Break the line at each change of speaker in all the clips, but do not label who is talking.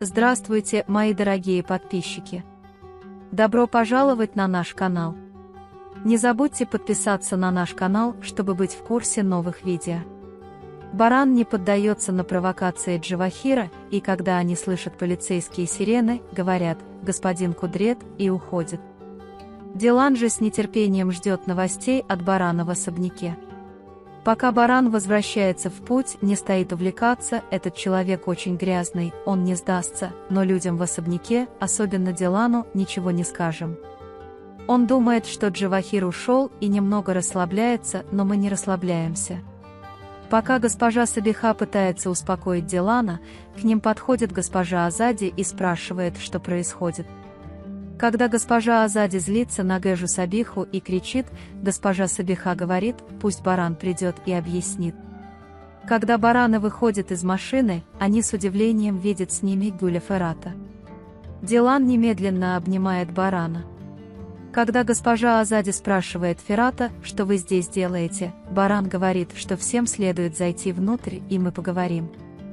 Здравствуйте, мои дорогие подписчики! Добро пожаловать на наш канал! Не забудьте подписаться на наш канал, чтобы быть в курсе новых видео. Баран не поддается на провокации Джавахира, и когда они слышат полицейские сирены, говорят «Господин Кудрет» и уходят. Дилан же с нетерпением ждет новостей от Барана в особняке. Пока Баран возвращается в путь, не стоит увлекаться, этот человек очень грязный, он не сдастся, но людям в особняке, особенно Дилану, ничего не скажем. Он думает, что Джавахир ушел и немного расслабляется, но мы не расслабляемся. Пока госпожа Сабиха пытается успокоить Дилана, к ним подходит госпожа Азади и спрашивает, что происходит. Когда госпожа Азади злится на Гэжу Сабиху и кричит, госпожа Сабиха говорит, пусть Баран придет и объяснит. Когда бараны выходят из машины, они с удивлением видят с ними Гуля Ферата. Дилан немедленно обнимает Барана. Когда госпожа Азади спрашивает Ферата, что вы здесь делаете, Баран говорит, что всем следует зайти внутрь и мы поговорим.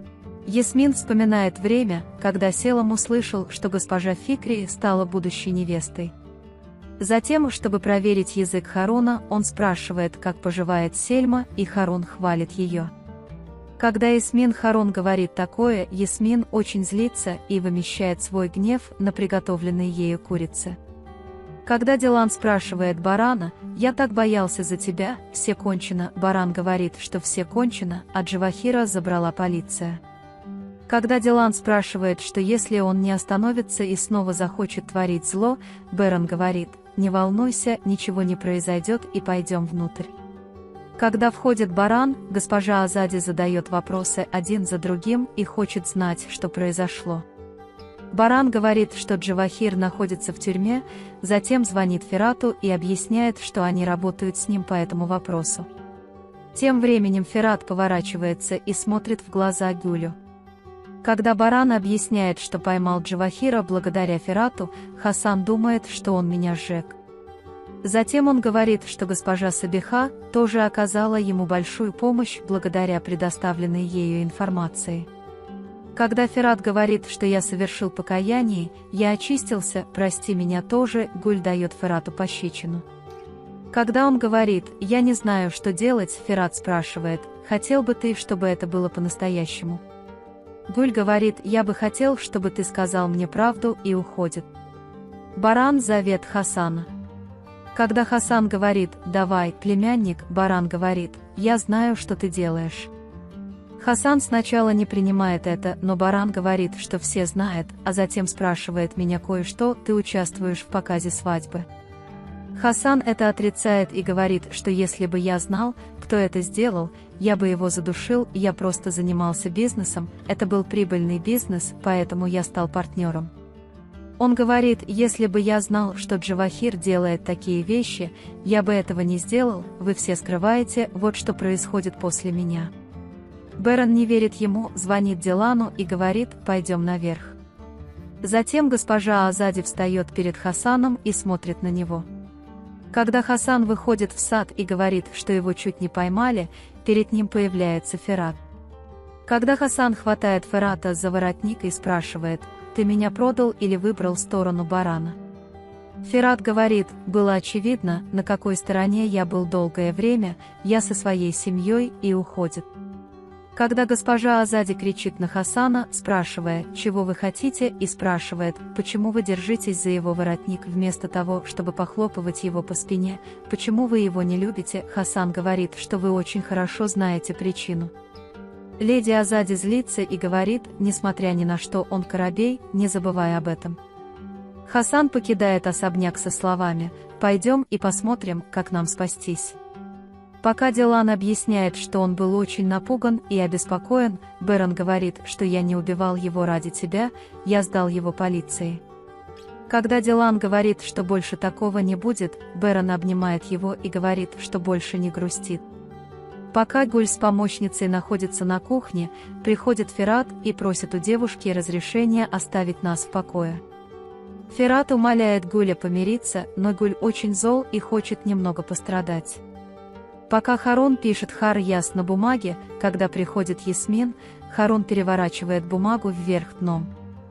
Ясмин вспоминает время, когда Селам услышал, что госпожа Фикри стала будущей невестой. Затем, чтобы проверить язык Харуна, он спрашивает, как поживает Сельма, и Харун хвалит ее. Когда Ясмин Харун говорит такое, Ясмин очень злится и вымещает свой гнев на приготовленной ею курице. Когда Дилан спрашивает Барана, «Я так боялся за тебя, все кончено», Баран говорит, что все кончено, а Джавахира забрала полиция. Когда Дилан спрашивает, что если он не остановится и снова захочет творить зло, Бэрон говорит, «Не волнуйся, ничего не произойдет и пойдем внутрь». Когда входит Баран, госпожа Азади задает вопросы один за другим и хочет знать, что произошло. Баран говорит, что Джавахир находится в тюрьме, затем звонит Ферату и объясняет, что они работают с ним по этому вопросу. Тем временем Ферат поворачивается и смотрит в глаза Гюлю. Когда Баран объясняет, что поймал Джавахира благодаря Ферату, Хасан думает, что он меня сжег. Затем он говорит, что госпожа Сабиха тоже оказала ему большую помощь благодаря предоставленной ею информации. Когда Ферат говорит, что я совершил покаяние, я очистился, прости меня тоже, Гуль дает Ферату пощечину. Когда он говорит, я не знаю, что делать, Ферат спрашивает, хотел бы ты, чтобы это было по-настоящему? Гуль говорит, я бы хотел, чтобы ты сказал мне правду, и уходит. Баран зовет Хасана. Когда Хасан говорит, давай, племянник, Баран говорит, я знаю, что ты делаешь. Хасан сначала не принимает это, но Баран говорит, что все знают, а затем спрашивает меня кое-что, ты участвуешь в показе свадьбы. Хасан это отрицает и говорит, что если бы я знал, кто это сделал, я бы его задушил, я просто занимался бизнесом, это был прибыльный бизнес, поэтому я стал партнером. Он говорит, если бы я знал, что Джавахир делает такие вещи, я бы этого не сделал, вы все скрываете, вот что происходит после меня. Бэрон не верит ему, звонит Дилану и говорит, пойдем наверх. Затем госпожа Азади встает перед Хасаном и смотрит на него. Когда Хасан выходит в сад и говорит, что его чуть не поймали, перед ним появляется Ферат. Когда Хасан хватает Ферата за воротник и спрашивает, «Ты меня продал или выбрал сторону Барана?» Ферат говорит, было очевидно, на какой стороне я был долгое время, я со своей семьей, и уходит. Когда госпожа Азади кричит на Хасана, спрашивая, чего вы хотите, и спрашивает, почему вы держитесь за его воротник вместо того, чтобы похлопывать его по спине, почему вы его не любите, Хасан говорит, что вы очень хорошо знаете причину. Леди Азади злится и говорит, несмотря ни на что он коробей, не забывай об этом. Хасан покидает особняк со словами, пойдем и посмотрим, как нам спастись. Пока Дилан объясняет, что он был очень напуган и обеспокоен, Бэрон говорит, что я не убивал его ради тебя, я сдал его полиции. Когда Дилан говорит, что больше такого не будет, Бэрон обнимает его и говорит, что больше не грустит. Пока Гуль с помощницей находится на кухне, приходит Ферат и просит у девушки разрешения оставить нас в покое. Ферат умоляет Гуля помириться, но Гуль очень зол и хочет немного пострадать. Пока Харун пишет Хар-Яс на бумаге, когда приходит Ясмин, Харун переворачивает бумагу вверх дном.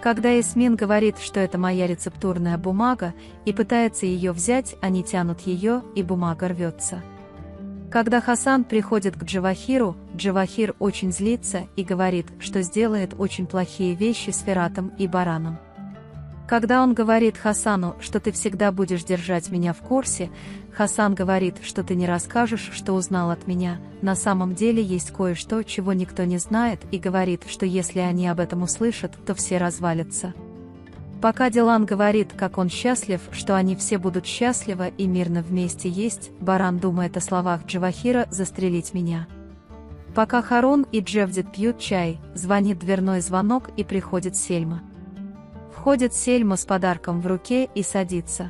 Когда Ясмин говорит, что это моя рецептурная бумага, и пытается ее взять, они тянут ее, и бумага рвется. Когда Хасан приходит к Джавахиру, Джавахир очень злится и говорит, что сделает очень плохие вещи с Фератом и Бараном. Когда он говорит Хасану, что ты всегда будешь держать меня в курсе, Хасан говорит, что ты не расскажешь, что узнал от меня. На самом деле есть кое-что, чего никто не знает, и говорит, что если они об этом услышат, то все развалятся. Пока Дилан говорит, как он счастлив, что они все будут счастливы и мирно вместе есть, Баран думает о словах Джавахира «застрелить меня». Пока Харун и Джевдет пьют чай, звонит дверной звонок и приходит Сельма. Входит Сельма с подарком в руке и садится.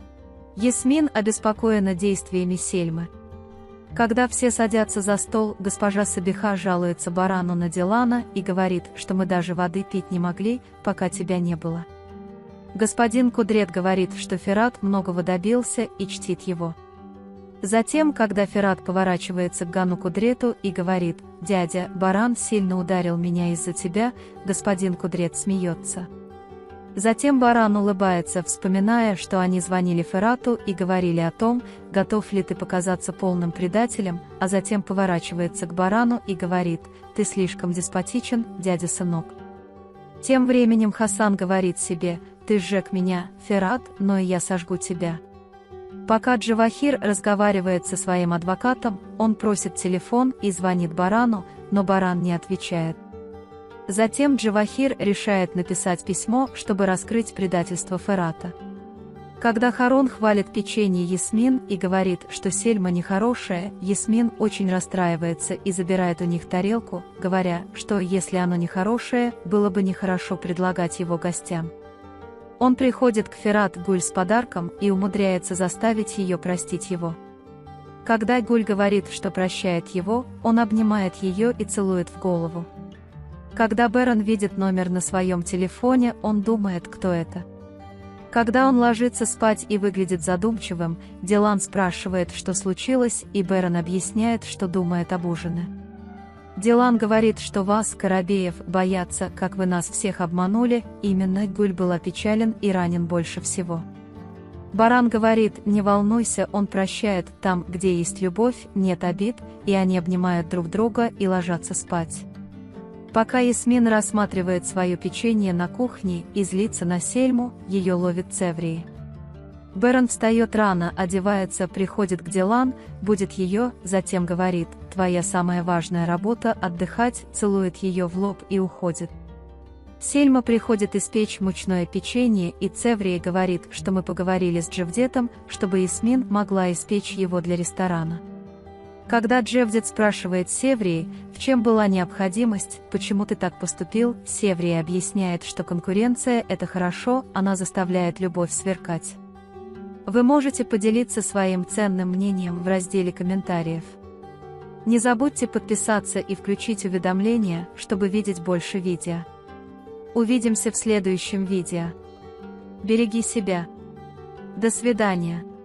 Ясмин обеспокоена действиями Сельмы. Когда все садятся за стол, госпожа Сабиха жалуется Барану на Дилана и говорит, что мы даже воды пить не могли, пока тебя не было. Господин Кудрет говорит, что Ферат многого добился и чтит его. Затем, когда Ферат поворачивается к Гану Кудрету и говорит: «Дядя, Баран сильно ударил меня из-за тебя», господин Кудрет смеется. Затем Баран улыбается, вспоминая, что они звонили Ферату и говорили о том, готов ли ты показаться полным предателем, а затем поворачивается к Барану и говорит: «Ты слишком деспотичен, дядя-сынок». Тем временем Хасан говорит себе: «Ты сжег меня, Ферат, но и я сожгу тебя». Пока Джавахир разговаривает со своим адвокатом, он просит телефон и звонит Барану, но Баран не отвечает. Затем Джавахир решает написать письмо, чтобы раскрыть предательство Ферата. Когда Харун хвалит печенье Ясмин и говорит, что Сельма нехорошая, Ясмин очень расстраивается и забирает у них тарелку, говоря, что если оно нехорошее, было бы нехорошо предлагать его гостям. Он приходит к Ферат Гуль с подарком и умудряется заставить ее простить его. Когда Гуль говорит, что прощает его, он обнимает ее и целует в голову. Когда Берон видит номер на своем телефоне, он думает, кто это. Когда он ложится спать и выглядит задумчивым, Дилан спрашивает, что случилось, и Берон объясняет, что думает об ужине. Дилан говорит, что вас, Карабеев, боятся, как вы нас всех обманули, именно Гуль был опечален и ранен больше всего. Баран говорит: «Не волнуйся, он прощает, там, где есть любовь, нет обид», и они обнимают друг друга и ложатся спать. Пока Ясмин рассматривает свое печенье на кухне и злится на Сельму, ее ловит Цеврии. Берон встает рано, одевается, приходит к Дилан, будет ее, затем говорит: «Твоя самая важная работа – отдыхать», целует ее в лоб и уходит. Сельма приходит испечь мучное печенье, и Цеврия говорит, что мы поговорили с Джевдетом, чтобы Ясмин могла испечь его для ресторана. Когда Джевдет спрашивает Севрии, в чем была необходимость, почему ты так поступил, Севрия объясняет, что конкуренция – это хорошо, она заставляет любовь сверкать. Вы можете поделиться своим ценным мнением в разделе комментариев. Не забудьте подписаться и включить уведомления, чтобы видеть больше видео. Увидимся в следующем видео. Береги себя. До свидания.